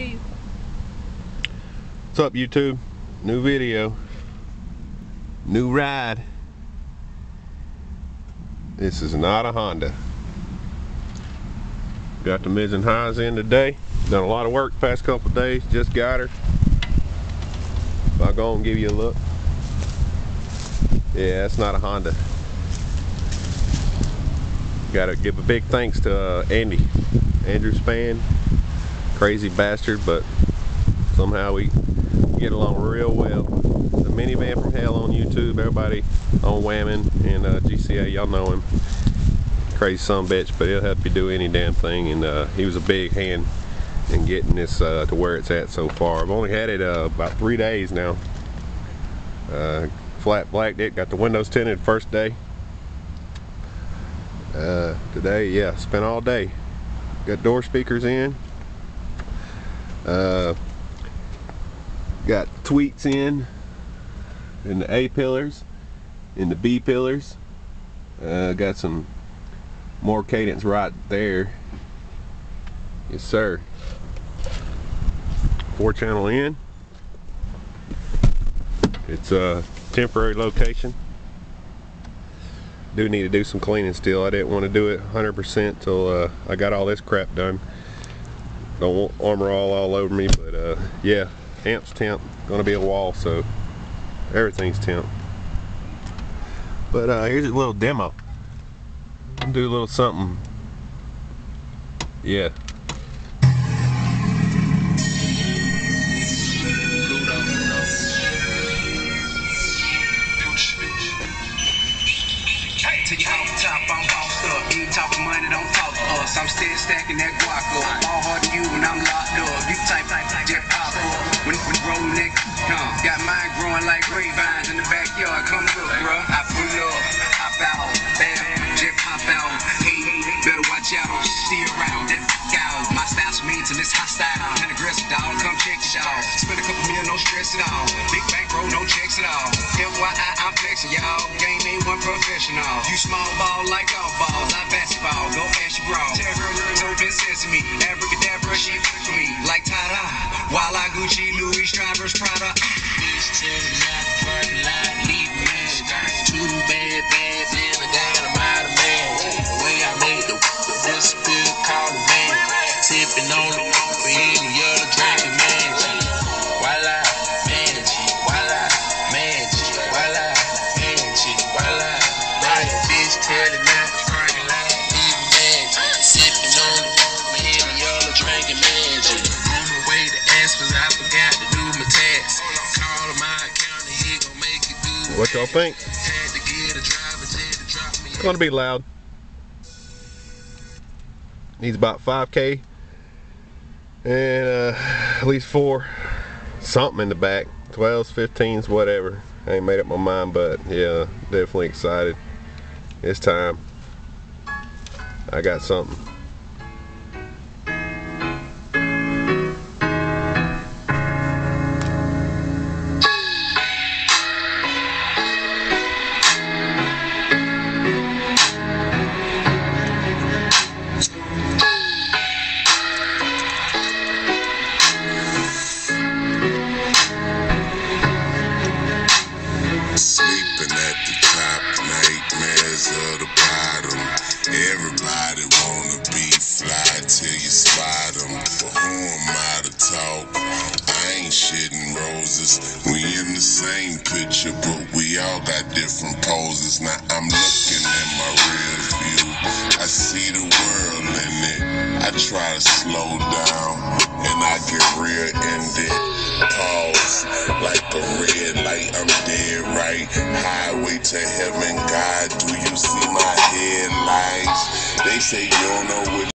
YouTube. What's up, YouTube? New video, new ride. This is not a Honda. Got the mids and highs in today. Done a lot of work past couple of days. Just got her. I'll go and give you a look. Yeah, it's not a Honda. Gotta give a big thanks to Andrew Span. Crazy bastard, but somehow we get along real well. The minivan from hell on YouTube. Everybody on Whammon and GCA, y'all know him. Crazy son of a bitch, but he'll help you do any damn thing. And he was a big hand in getting this to where it's at so far. I've only had it about 3 days now. Flat blacked it, got the windows tinted first day. Today, yeah, spent all day. Got door speakers in. Got tweets in the A pillars, in the B pillars. Got some more cadence right there. Yes, sir. 4-channel in. It's a temporary location. Do need to do some cleaning still. I didn't want to do it 100% till I got all this crap done. Don't want armor all over me, but yeah, amp's temp. Gonna be a wall, so everything's temp. But here's a little demo. I'll do a little something. Yeah. Take it off the top, I'm bossed up. You ain't talking money, don't talk to us. I'm still stacking that guac up. All hard to you when I'm locked up. You type jet pop up. When rolling that come. Got mine growing like grapevines in the backyard. Come look, bro. I pull up, hop out, bam, jet pop out. Hey, better watch out. Steer around that out. My style's mean till it's hostile. Kind of aggressive, dog. Come check it out. Spend a couple million, no stress at all. Big bank roll, no checks at all. FYI, I'm flexing, y'all. Game ain't one professional. You small ball like golf balls. I basketball, go ask your bra. Tell her it's open sesame. Abracadabra, she for me. Like ta-da. While I Gucci, Louis, Strivers, Prada. Bitch, tell me not to parking lot. Leave me, man. Two bad bags in a dynamite man. The way I made the recipe, call the man. Sipping on it, for any other drinking magic. Voila, magic. Voila, magic. Voila, magic. Voila, magic. Bitch, tell it not to parking lot. Leave me, magic. Sipping on it, for any other drinking magic. On my way to ask, cause I forgot to do my tax. Call my accountant, he gon' make it do. What y'all think? Had to get a driver to drop me. It's gonna be loud. Needs about 5K and at least 4 something in the back, 12s, 15s, whatever. I ain't made up my mind, but yeah, definitely excited. It's time. I got something. Sleeping at the top, nightmares of the bottom. Everybody wanna be fly till you spot them. But who am I to talk? I ain't shitting roses. We in the same picture, but we all got different poses. Now I'm looking at my rear view. I see the world in it. I try to slow down, and I get rear-ended. Pause, like a red light, I'm dead right. Highway to heaven, God, do you see my headlights? They say you don't know what